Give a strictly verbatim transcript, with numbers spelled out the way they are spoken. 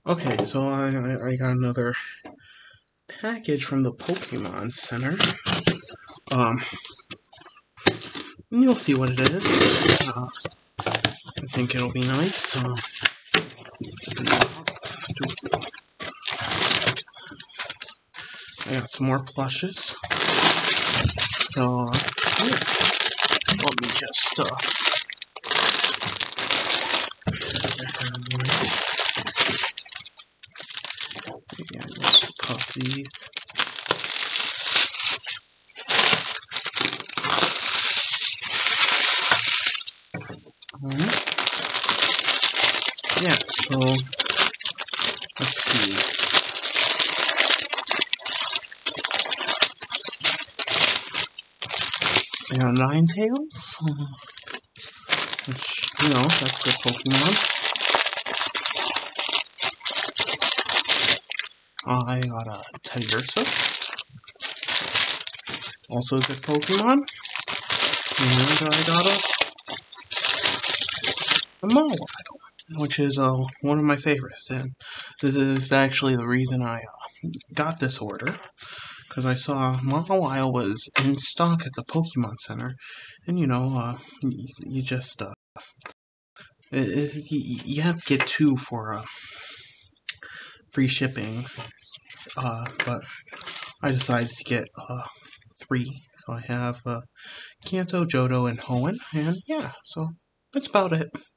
Okay, so I, I, I got another package from the Pokemon Center. Um, you'll see what it is. Uh, I think it'll be nice. Uh, I got some more plushes. So, uh, yeah. Let me just, uh, yeah, just pop these. Alright. Yeah, so, let's see. I got Ninetales, uh, which, you know, that's good Pokemon. Uh, I got a Teddiursa, also a good Pokemon. And I got a, a Mawile, which is uh, one of my favorites. And this is actually the reason I uh, got this order, because I saw Mawile was in stock at the Pokemon Center, and you know, uh, you, you just uh, it, it, you, you have to get two for uh, free shipping. Uh, but I decided to get uh, three, so I have uh, Kanto, Johto, and Hoenn, and yeah, so that's about it.